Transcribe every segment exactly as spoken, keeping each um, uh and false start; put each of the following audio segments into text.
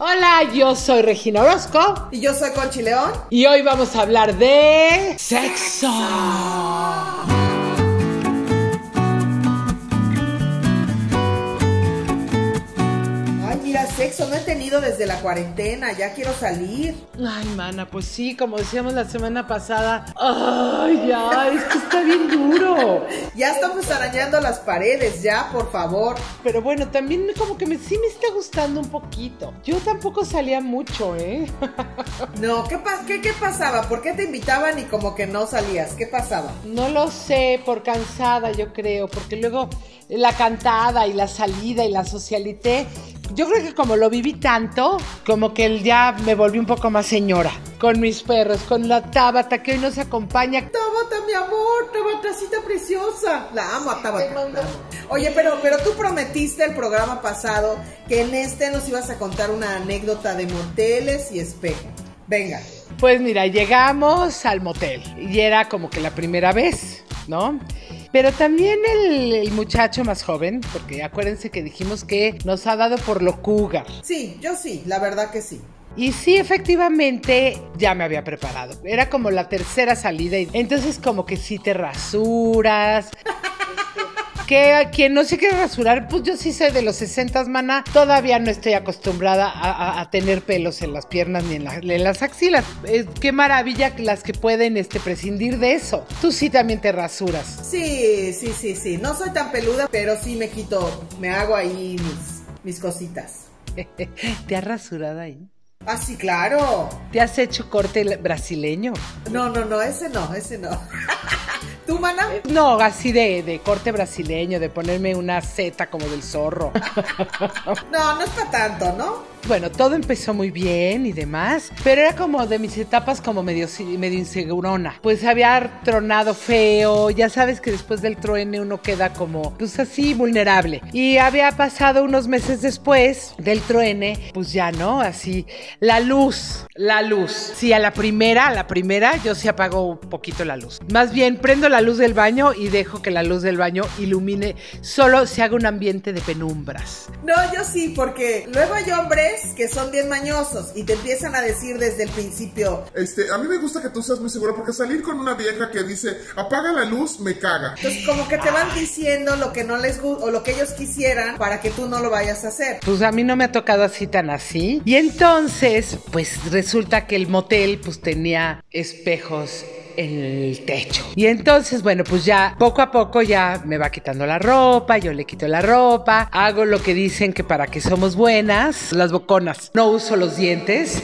Hola, yo soy Regina Orozco. Y yo soy Conchi León. Y hoy vamos a hablar de sexo. Ay, mira, sexo no he tenido desde la cuarentena, ya quiero salir. Ay, mana, pues sí, como decíamos la semana pasada. Ay, ya, es que está bien duro. Ya estamos arañando las paredes, ya, por favor. Pero bueno, también como que me, sí me está gustando un poquito. Yo tampoco salía mucho, ¿eh? No, ¿qué, pa qué, ¿qué pasaba? ¿Por qué te invitaban y como que no salías? ¿Qué pasaba? No lo sé, por cansada yo creo, porque luego la cantada y la salida y la socialité, yo creo que como lo viví tanto, como que ya me volví un poco más señora, con mis perros, con la Tabata que hoy nos acompaña. Tabata, mi amor, Tabatacita preciosa. La amo a Tabata. La amo. Oye, pero, pero tú prometiste el programa pasado que en este nos ibas a contar una anécdota de moteles y espejo. Venga. Pues mira, llegamos al motel y era como que la primera vez, ¿no? Pero también el, el muchacho más joven, porque acuérdense que dijimos que nos ha dado por lo cougar. Sí, yo sí, la verdad que sí. Y sí, efectivamente, ya me había preparado. Era como la tercera salida y entonces como que sí te rasuras. Que a quien no se quiere rasurar, pues yo sí soy de los sesentas, mana. Todavía no estoy acostumbrada a, a, a tener pelos en las piernas ni en, la, en las axilas. Eh, qué maravilla las que pueden este, prescindir de eso. Tú sí también te rasuras. Sí, sí, sí, sí. No soy tan peluda, pero sí me quito, me hago ahí mis, mis cositas. ¿Te has rasurado ahí? Ah, sí, claro. ¿Te has hecho corte brasileño? No, no, no, ese no, ese no. ¿Tú, mana? No, así de, de corte brasileño, de ponerme una seta como del zorro. No, no es para tanto, ¿no? Bueno, todo empezó muy bien y demás, pero era como de mis etapas como medio, medio insegurona. Pues había tronado feo, ya sabes que después del truene uno queda como, pues así, vulnerable. Y había pasado unos meses después del truene, pues ya, ¿no? Así, la luz, la luz. Sí, a la primera, a la primera, yo sí apago un poquito la luz. Más bien, prendo la luz del baño y dejo que la luz del baño ilumine, solo se haga un ambiente de penumbras. No, yo sí, porque luego hay hombres que son bien mañosos y te empiezan a decir desde el principio, Este, a mí me gusta que tú seas muy segura, porque salir con una vieja que dice apaga la luz me caga. Entonces como que te van diciendo lo que no les gusta o lo que ellos quisieran para que tú no lo vayas a hacer. Pues a mí no me ha tocado así tan así. Y entonces, pues resulta que el motel pues tenía espejos en el techo. Y entonces, bueno, pues ya poco a poco ya me va quitando la ropa, yo le quito la ropa, hago lo que dicen que para que somos buenas, las boconas. No uso los dientes.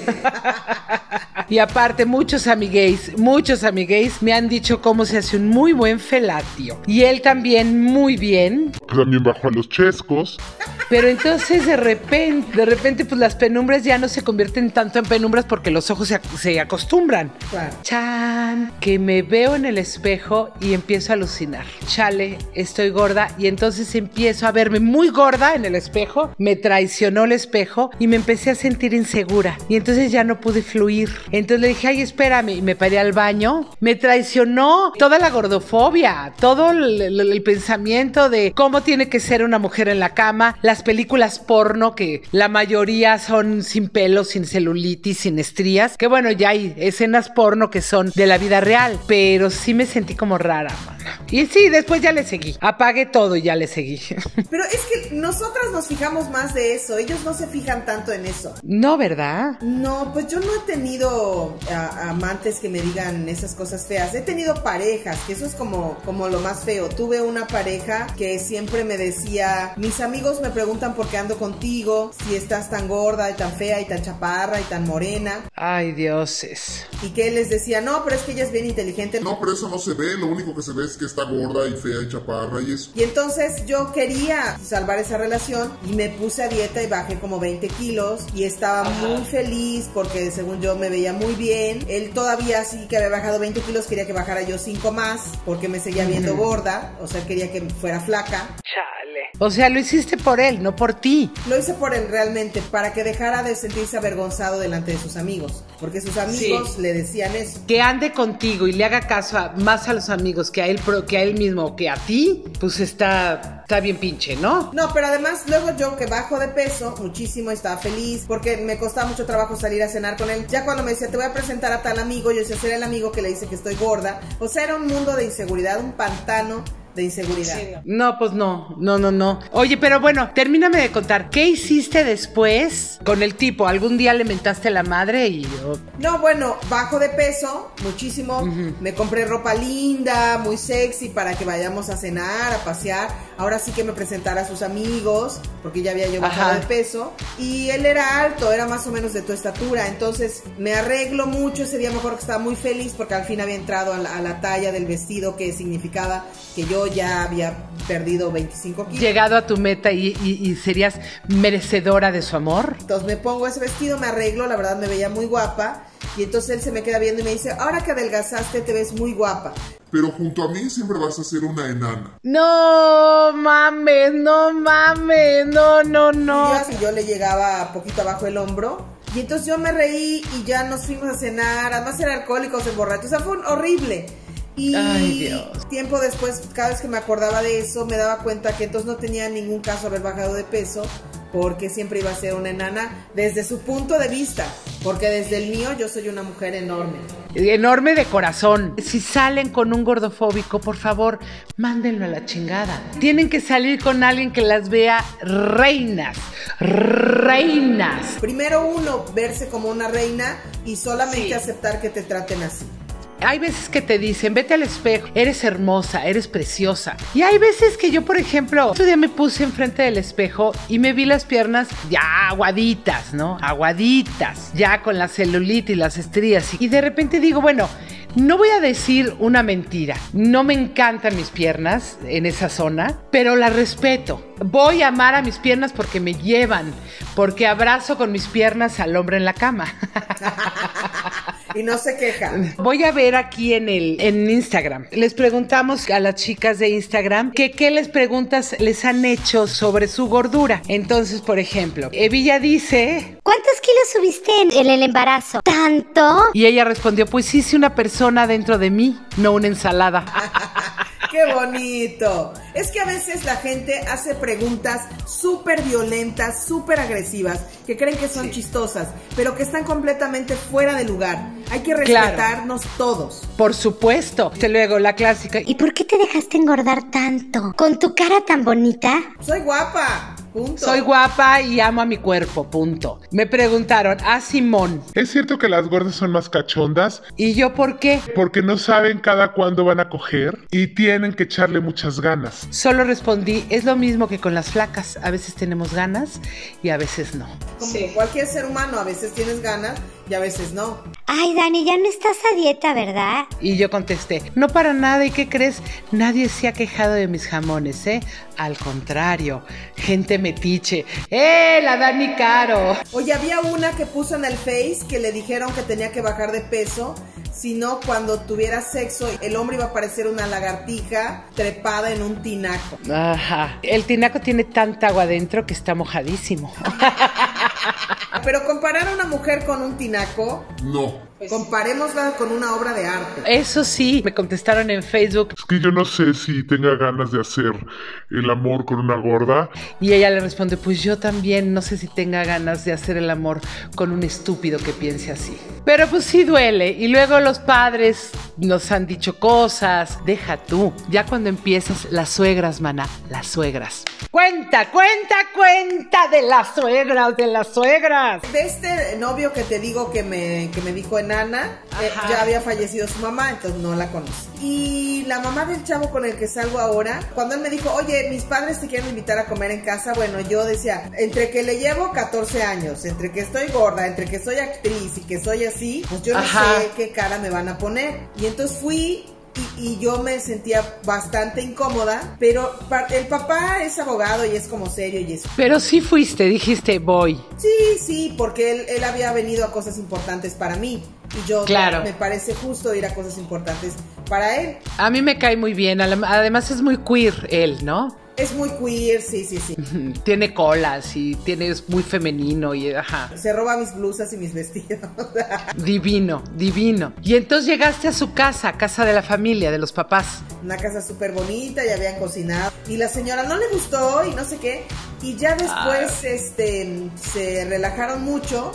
Y aparte, muchos amigues, muchos amigues me han dicho cómo se hace un muy buen felatio. Y él también muy bien. También bajo a los chescos. Pero entonces de repente, de repente pues las penumbras ya no se convierten tanto en penumbras porque los ojos se, se acostumbran. Claro. Chan, que me veo en el espejo y empiezo a alucinar. Chale, estoy gorda y entonces empiezo a verme muy gorda en el espejo. Me traicionó el espejo y me empecé a sentir insegura. Y entonces ya no pude fluir. Entonces le dije, ay, espérame, y me paré al baño. Me traicionó toda la gordofobia, todo el, el, el pensamiento de cómo tiene que ser una mujer en la cama, las películas porno que la mayoría son sin pelos, sin celulitis, sin estrías, que bueno, ya hay escenas porno que son de la vida real, pero sí me sentí como rara, man. Y sí, después ya le seguí, apagué todo y ya le seguí. Pero es que nosotras nos fijamos más de eso, ellos no se fijan tanto en eso. No, ¿verdad? No, pues yo no he tenido a, amantes que me digan esas cosas feas. He tenido parejas, que eso es como, como lo más feo. Tuve una pareja que siempre me decía, mis amigos me preguntan por qué ando contigo, si estás tan gorda y tan fea y tan chaparra y tan morena. Ay, dioses. Y que él les decía, no, pero es que ella es bien inteligente. No, pero eso no se ve, lo único que se ve es que está gorda y fea y chaparra y eso. Y entonces yo quería salvar esa relación y me puse a dieta y bajé como veinte kilos y estaba Ajá. muy feliz porque según yo me veía muy bien. Él todavía sí que había bajado veinte kilos, quería que bajara yo cinco más porque me seguía viendo uh-huh. gorda, o sea, quería que fuera flaca. Chale. O sea, lo hiciste por él, no por ti. Lo hice por él realmente, para que dejara de sentirse avergonzado delante de sus amigos, porque sus amigos sí le decían eso. Que ande contigo y le haga caso a, más a los amigos que a él, que a él mismo, que a ti, pues está, está bien pinche, ¿no? No, pero además luego yo que bajo de peso muchísimo, estaba feliz, porque me costaba mucho trabajo salir a cenar con él. Ya cuando me decía, te voy a presentar a tal amigo, yo decía, ser el amigo que le dice que estoy gorda. O sea, era un mundo de inseguridad, un pantano de inseguridad. Sí, no. no, pues no, no, no, no. Oye, pero bueno, termíname de contar, ¿qué hiciste después con el tipo? ¿Algún día le mentaste a la madre y yo? No, bueno, bajo de peso muchísimo, uh-huh. Me compré ropa linda, muy sexy para que vayamos a cenar, a pasear. Ahora sí que me presentara a sus amigos, porque ya había yo bajado Ajá. de peso. Y él era alto, era más o menos de tu estatura, entonces me arreglo mucho. Ese día mejor que estaba muy feliz porque al fin había entrado a la, a la talla del vestido, que significaba que yo ya había perdido veinticinco kilos. Llegado a tu meta y, y, y serías merecedora de su amor. Entonces me pongo ese vestido, me arreglo, la verdad me veía muy guapa. Y entonces él se me queda viendo y me dice, ahora que adelgazaste te ves muy guapa. Pero junto a mí siempre vas a ser una enana. No mames, no mames, no, no, no. Y yo, y yo le llegaba poquito abajo el hombro. Y entonces yo me reí y ya nos fuimos a cenar. Además era alcohólicos, emborrachos. O sea, fue horrible. Y Ay, Dios. Tiempo después, cada vez que me acordaba de eso, me daba cuenta que entonces no tenía ningún caso haber bajado de peso, porque siempre iba a ser una enana desde su punto de vista, porque desde el mío yo soy una mujer enorme. Enorme de corazón. Si salen con un gordofóbico, por favor, mándenlo a la chingada. Tienen que salir con alguien que las vea reinas, reinas. Primero uno, verse como una reina y solamente sí. aceptar que te traten así. Hay veces que te dicen, vete al espejo, eres hermosa, eres preciosa. Y hay veces que yo, por ejemplo, otro día me puse enfrente del espejo y me vi las piernas ya aguaditas, ¿no? Aguaditas, ya con la celulitis y las estrías. Y de repente digo, bueno, no voy a decir una mentira. No me encantan mis piernas en esa zona, pero las respeto. Voy a amar a mis piernas porque me llevan, porque abrazo con mis piernas al hombre en la cama. Y no se queja. Voy a ver aquí en el en Instagram. Les preguntamos a las chicas de Instagram que qué les preguntas les han hecho sobre su gordura. Entonces, por ejemplo, Evilla dice... ¿Cuántos kilos subiste en, en el embarazo? ¿Tanto? Y ella respondió, pues hice una persona dentro de mí, no una ensalada. ¡Qué bonito! Es que a veces la gente hace preguntas súper violentas, súper agresivas, que creen que son sí. chistosas, pero que están completamente fuera de lugar. Hay que respetarnos claro. todos. Por supuesto. Hasta luego, la clásica. ¿Y por qué te dejaste engordar tanto? ¿Con tu cara tan bonita? Soy guapa. Punto. Soy guapa y amo a mi cuerpo, punto. Me preguntaron, a Simón. ¿Es cierto que las gordas son más cachondas? ¿Y yo por qué? Porque no saben cada cuándo van a coger y tienen que echarle muchas ganas. Solo respondí, es lo mismo que con las flacas. A veces tenemos ganas y a veces no. Como sí. cualquier ser humano, a veces tienes ganas y a veces no. Ay, Dani, ya no estás a dieta, ¿verdad? Y yo contesté, no para nada. ¿Y qué crees? Nadie se ha quejado de mis jamones, ¿eh? Al contrario, gente metiche. ¡Eh, la Dani Caro! Oye, había una que puso en el Face que le dijeron que tenía que bajar de peso, si no, cuando tuviera sexo, el hombre iba a parecer una lagartija trepada en un tinaco. Ajá. El tinaco tiene tanta agua adentro que está mojadísimo. Pero comparar a una mujer con un tinaco... No. Comparémosla con una obra de arte. Eso sí, me contestaron en Facebook. Es que yo no sé si tenga ganas de hacer el amor con una gorda. Y ella le responde, pues yo también no sé si tenga ganas de hacer el amor con un estúpido que piense así. Pero pues sí duele. Y luego los padres nos han dicho cosas. Deja tú. Ya cuando empiezas, las suegras, maná, las suegras. Cuenta, cuenta, cuenta de las suegras, de las suegras. De este novio que te digo que me, que me dijo enana, eh, ya había fallecido su mamá, entonces no la conocí. Y la mamá del chavo con el que salgo ahora, cuando él me dijo, oye, mis padres te quieren invitar a comer en casa, bueno, yo decía, entre que le llevo catorce años, entre que estoy gorda, entre que soy actriz y que soy así, pues yo no Ajá. sé qué cara me van a poner. Y entonces fui... Y, y yo me sentía bastante incómoda, pero el papá es abogado y es como serio y eso. Pero sí fuiste, dijiste voy. Sí, sí, porque él, él había venido a cosas importantes para mí. Y yo claro. me parece justo ir a cosas importantes para él. A mí me cae muy bien, además es muy queer él, ¿no? Es muy queer, sí, sí, sí. Tiene colas y tiene, es muy femenino y ajá. Se roba mis blusas y mis vestidos. Divino, divino. Y entonces llegaste a su casa, casa de la familia, de los papás. Una casa súper bonita, ya habían cocinado. Y la señora no le gustó y no sé qué. Y ya después ah. este, se relajaron mucho.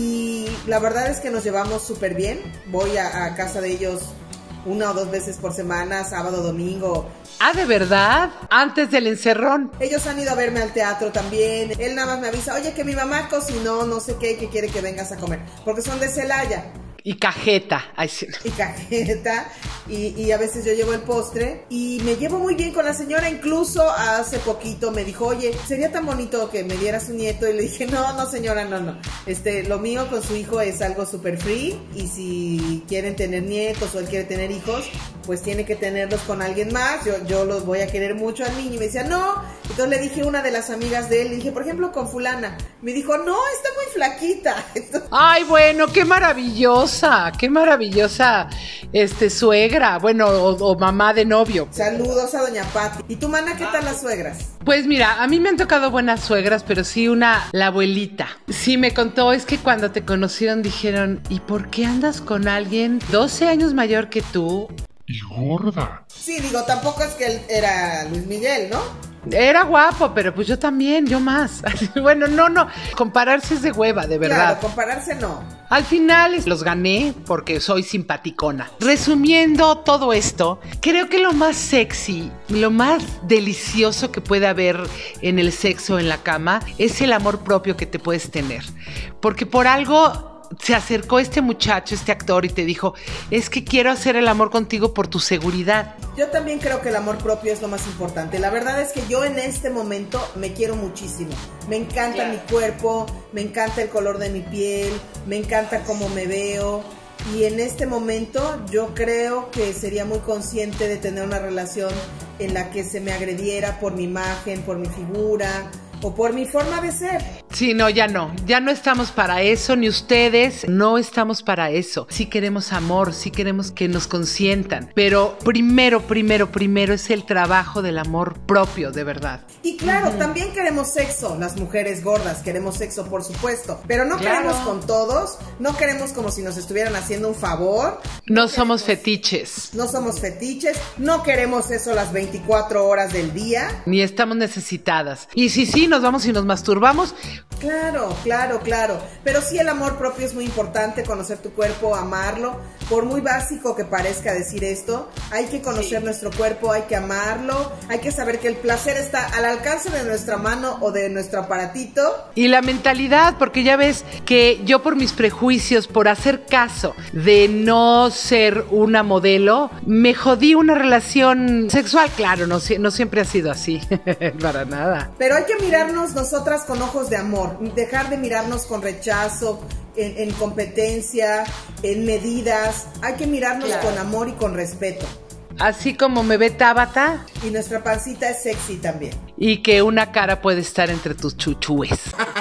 Y la verdad es que nos llevamos súper bien. Voy a, a casa de ellos una o dos veces por semana, sábado, domingo. Ah, ¿de verdad? Antes del encerrón. Ellos han ido a verme al teatro también. Él nada más me avisa, oye, que mi mamá cocinó, no sé qué, que quiere que vengas a comer. Porque son de Celaya. Y cajeta. Ay, sí. Y cajeta. Y, y a veces yo llevo el postre. Y me llevo muy bien con la señora. Incluso hace poquito me dijo, oye, sería tan bonito que me dieras un nieto. Y le dije, no, no señora, no, no. Este, lo mío con su hijo es algo súper free. Y si quieren tener nietos o él quiere tener hijos, pues tiene que tenerlos con alguien más. Yo, yo los voy a querer mucho al niño. Y me decía, no. Entonces le dije a una de las amigas de él, le dije, por ejemplo, con fulana. Me dijo, no, está muy flaquita. Entonces, ay, bueno, qué maravilloso. Qué maravillosa este, suegra, bueno, o, o mamá de novio. Saludos a doña Pati. ¿Y tu mana qué tal las suegras? Pues mira, a mí me han tocado buenas suegras, pero sí una, la abuelita. Sí me contó, es que cuando te conocieron dijeron, ¿y por qué andas con alguien doce años mayor que tú? Y gorda. Sí, digo, tampoco es que él era Luis Miguel, ¿no? Era guapo, pero pues yo también, yo más. Bueno, no, no, compararse es de hueva, de verdad. Claro, compararse no. Al final los gané porque soy simpaticona. Resumiendo todo esto, creo que lo más sexy, lo más delicioso que puede haber en el sexo en la cama es el amor propio que te puedes tener. Porque por algo se acercó este muchacho, este actor, y te dijo, es que quiero hacer el amor contigo por tu seguridad. Yo también creo que el amor propio es lo más importante. La verdad es que yo en este momento me quiero muchísimo. Me encanta claro. mi cuerpo, me encanta el color de mi piel, me encanta cómo me veo. Y en este momento yo creo que sería muy consciente de tener una relación en la que se me agrediera por mi imagen, por mi figura o por mi forma de ser. Sí, no, ya no. Ya no estamos para eso, ni ustedes. No estamos para eso. Sí queremos amor, sí queremos que nos consientan. Pero primero, primero, primero es el trabajo del amor propio, de verdad. Y claro, uh-huh. también queremos sexo. Las mujeres gordas queremos sexo, por supuesto. Pero no claro. queremos con todos. No queremos como si nos estuvieran haciendo un favor. No, no somos queremos, fetiches. No somos fetiches. No queremos eso las veinticuatro horas del día. Ni estamos necesitadas. Y si sí, nos vamos y nos masturbamos. Claro, claro, claro. Pero sí, el amor propio es muy importante, conocer tu cuerpo, amarlo. Por muy básico que parezca decir esto, hay que conocer sí. nuestro cuerpo, hay que amarlo, hay que saber que el placer está al alcance de nuestra mano o de nuestro aparatito. Y la mentalidad, porque ya ves que yo por mis prejuicios, por hacer caso de no ser una modelo, me jodí una relación sexual. Claro, no, no siempre ha sido así, para nada. Pero hay que mirarnos nosotras con ojos de amor, dejar de mirarnos con rechazo, en, en competencia, en medidas. Hay que mirarnos claro. con amor y con respeto. Así como me ve Tabata. Y nuestra pancita es sexy también. Y que una cara puede estar entre tus chuchúes.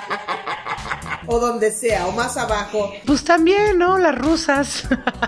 O donde sea, o más abajo. Pues también, ¿no? Las rusas.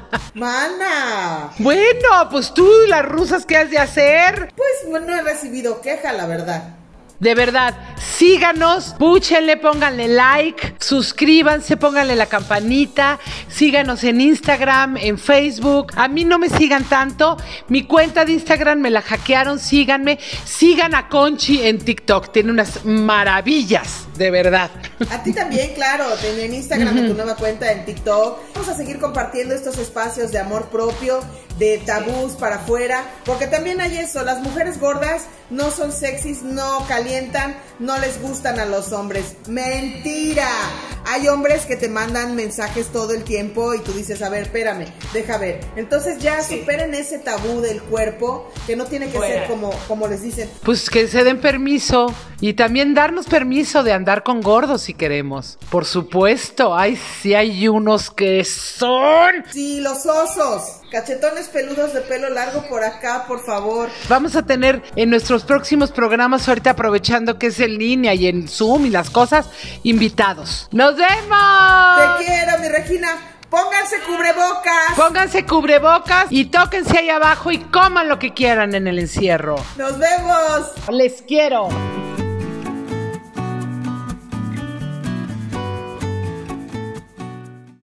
¡Mana! Bueno, pues tú, las rusas, ¿qué has de hacer? Pues no he recibido queja, la verdad. De verdad, síganos, púchenle, pónganle like, suscríbanse, pónganle la campanita, síganos en Instagram, en Facebook. A mí no me sigan tanto, mi cuenta de Instagram me la hackearon, síganme, sigan a Conchi en TikTok, tiene unas maravillas, de verdad. A ti también, claro, en Instagram, en tu nueva cuenta, en TikTok. Vamos a seguir compartiendo estos espacios de amor propio, de tabús para afuera, porque también hay eso, las mujeres gordas no son sexys, no calientan, no les gustan a los hombres. ¡Mentira! Hay hombres que te mandan mensajes todo el tiempo y tú dices, a ver, espérame, deja ver. Entonces ya sí. superen ese tabú del cuerpo, que no tiene que Fuera. ser como, como les dicen. Pues que se den permiso y también darnos permiso de andar con gordos si queremos. Por supuesto, ay, sí hay unos que son... Sí, los osos. Cachetones peludos de pelo largo por acá, por favor. Vamos a tener en nuestros próximos programas, ahorita aprovechando que es en línea y en Zoom y las cosas, invitados. ¡Nos vemos! Te quiero, mi Regina. Pónganse cubrebocas. Pónganse cubrebocas y tóquense ahí abajo y coman lo que quieran en el encierro. Nos vemos. Les quiero.